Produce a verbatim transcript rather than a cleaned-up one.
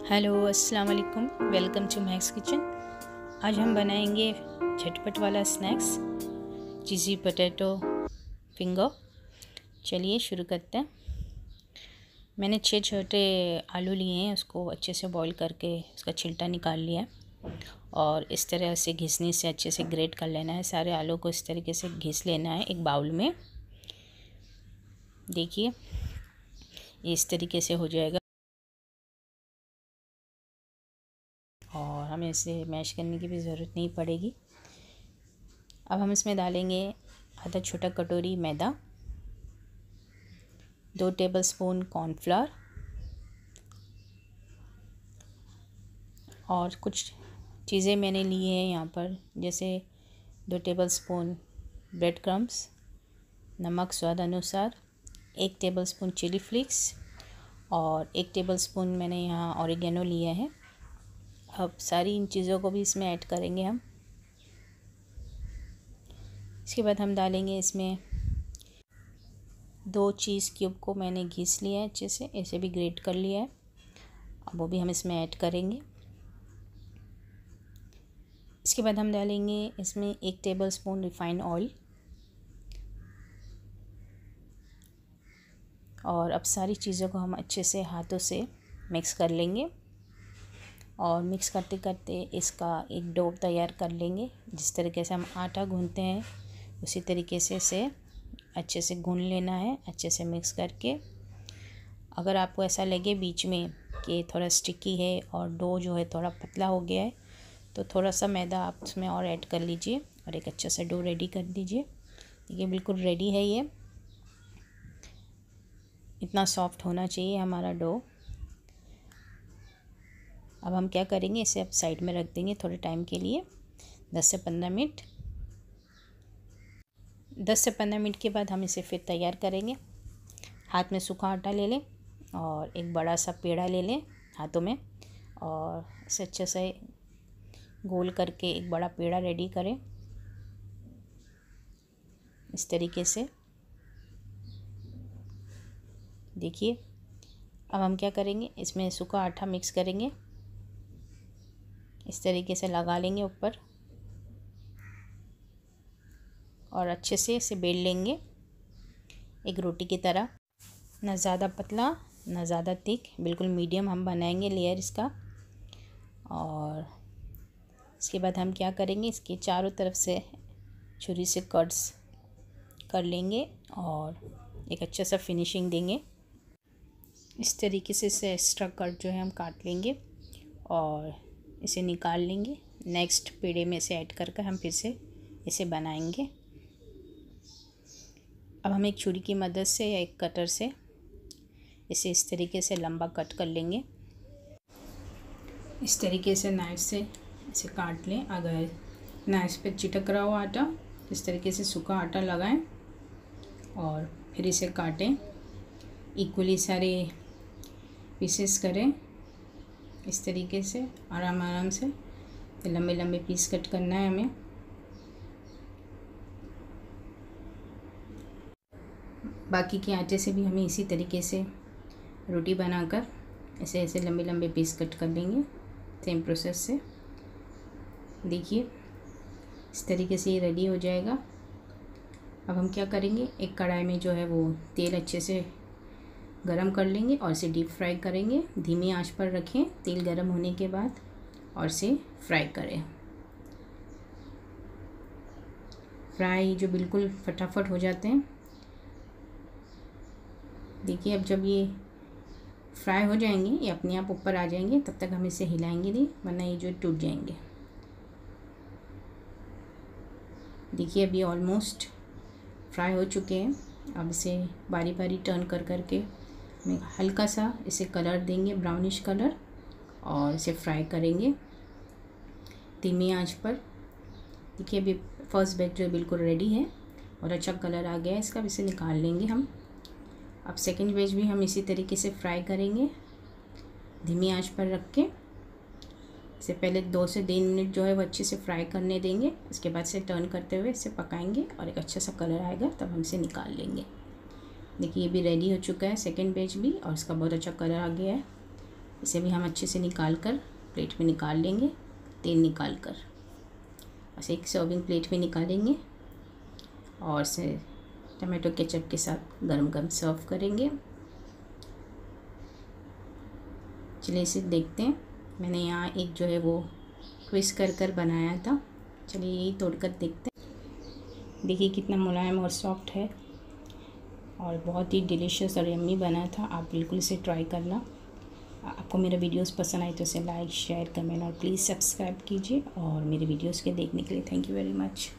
Hello अस्सलाम वालेकुम, welcome to max kitchen. आज हम बनाएंगे झटपट वाला स्नैक्स चीज़ी पोटैटो फिंगर। चलिए शुरू करते हैं। मैंने छः छोटे आलू लिए हैं, उसको अच्छे से बॉईल करके उसका छिलटा निकाल लिया है और इस तरह से घिसनी से अच्छे से ग्रेट कर लेना है। सारे आलू को इस तरीके से घिस लेना है एक बाउल में। देखिए इस तरीके से हो जाएगा और हमें इसे मैश करने की भी ज़रूरत नहीं पड़ेगी। अब हम इसमें डालेंगे आधा छोटा कटोरी मैदा, दो टेबलस्पून कॉर्नफ्लावर और कुछ चीज़ें मैंने ली हैं यहाँ पर, जैसे दो टेबलस्पून ब्रेड क्रम्स, नमक स्वाद अनुसार, एक टेबलस्पून चिली फ्लेक्स और एक टेबलस्पून मैंने यहाँ ऑरिगेनो लिया है। अब सारी इन चीज़ों को भी इसमें ऐड करेंगे हम। इसके बाद हम डालेंगे इसमें दो चीज़ क्यूब को मैंने घिस लिया है अच्छे से, ऐसे भी ग्रेट कर लिया है। अब वो भी हम इसमें ऐड करेंगे। इसके बाद हम डालेंगे इसमें एक टेबलस्पून रिफाइंड ऑयल और अब सारी चीज़ों को हम अच्छे से हाथों से मिक्स कर लेंगे और मिक्स करते करते इसका एक डो तैयार कर लेंगे। जिस तरीके से हम आटा गूंथते हैं उसी तरीके से इसे अच्छे से गूंथ लेना है, अच्छे से मिक्स करके। अगर आपको ऐसा लगे बीच में कि थोड़ा स्टिकी है और डो जो है थोड़ा पतला हो गया है तो थोड़ा सा मैदा आप उसमें और ऐड कर लीजिए और एक अच्छा सा डो रेडी कर दीजिए। ये बिल्कुल रेडी है। ये इतना सॉफ्ट होना चाहिए हमारा डो। अब हम क्या करेंगे, इसे अब साइड में रख देंगे थोड़े टाइम के लिए, दस से पंद्रह मिनट। दस से पंद्रह मिनट के बाद हम इसे फिर तैयार करेंगे। हाथ में सूखा आटा ले लें और एक बड़ा सा पेड़ा ले लें हाथों में और इसे अच्छे से गोल करके एक बड़ा पेड़ा रेडी करें इस तरीके से। देखिए अब हम क्या करेंगे, इसमें सूखा आटा मिक्स करेंगे, इस तरीके से लगा लेंगे ऊपर और अच्छे से इसे बेल लेंगे एक रोटी की तरह। ना ज़्यादा पतला ना ज़्यादा थिक, बिल्कुल मीडियम हम बनाएंगे लेयर इसका। और इसके बाद हम क्या करेंगे, इसके चारों तरफ से छुरी से कट्स कर लेंगे और एक अच्छा सा फिनिशिंग देंगे। इस तरीके से इसे एक्स्ट्रा कट जो है हम काट लेंगे और इसे निकाल लेंगे। नेक्स्ट पेड़े में से ऐड कर कर हम फिर से इसे बनाएंगे। अब हम एक छुरी की मदद से या एक कटर से इसे इस तरीके से लंबा कट कर लेंगे। इस तरीके से नाइफ से इसे काट लें। अगर नाइफ पे चिटक रहा हो आटा, इस तरीके से सूखा आटा लगाएं और फिर इसे काटें। इक्वली सारे पीसेस करें इस तरीके से आराम आराम से। लंबे लंबे पीस कट करना है हमें। बाकी के आटे से भी हमें इसी तरीके से रोटी बनाकर ऐसे ऐसे लंबे लंबे पीस कट कर लेंगे, सेम प्रोसेस से। देखिए इस तरीके से ये रेडी हो जाएगा। अब हम क्या करेंगे, एक कढ़ाई में जो है वो तेल अच्छे से गरम कर लेंगे और इसे डीप फ्राई करेंगे। धीमी आंच पर रखें तेल गरम होने के बाद और इसे फ्राई करें। फ्राई जो बिल्कुल फटाफट हो जाते हैं। देखिए अब जब ये फ्राई हो जाएंगे, ये अपने आप ऊपर आ जाएंगे, तब तक हम इसे हिलाएंगे नहीं वरना ये जो टूट जाएंगे। देखिए अब ये ऑलमोस्ट फ्राई हो चुके हैं। अब इसे बारी बारी टर्न कर करके हल्का सा इसे कलर देंगे, ब्राउनिश कलर, और इसे फ्राई करेंगे धीमी आंच पर। देखिए अभी फर्स्ट बैच जो बिल्कुल रेडी है और अच्छा कलर आ गया है इसका। इसे निकाल लेंगे हम। अब सेकंड बैच भी हम इसी तरीके से फ्राई करेंगे धीमी आंच पर रख के। इसे पहले दो से तीन मिनट जो है वो अच्छे से फ्राई करने देंगे। इसके बाद से टर्न करते हुए इसे पकाएंगे और एक अच्छा सा कलर आएगा तब हम इसे निकाल लेंगे। देखिए ये भी रेडी हो चुका है सेकंड बैच भी और इसका बहुत अच्छा कलर आ गया है। इसे भी हम अच्छे से निकाल कर प्लेट में निकाल लेंगे, तेल निकाल कर। बस एक सर्विंग प्लेट में निकालेंगे और इसे टमाटो केचप के साथ गरम गरम सर्व करेंगे। चलिए इसे देखते हैं। मैंने यहाँ एक जो है वो ट्विस्ट कर कर बनाया था, चलिए यही तोड़कर देखते हैं। देखिए कितना मुलायम और सॉफ्ट है और बहुत ही डिलीशियस और यम्मी बना था। आप बिल्कुल इसे ट्राई करना। आपको मेरे वीडियोस पसंद आए तो इसे लाइक, शेयर, कमेंट और प्लीज़ सब्सक्राइब कीजिए। और मेरे वीडियोस के देखने के लिए थैंक यू वेरी मच।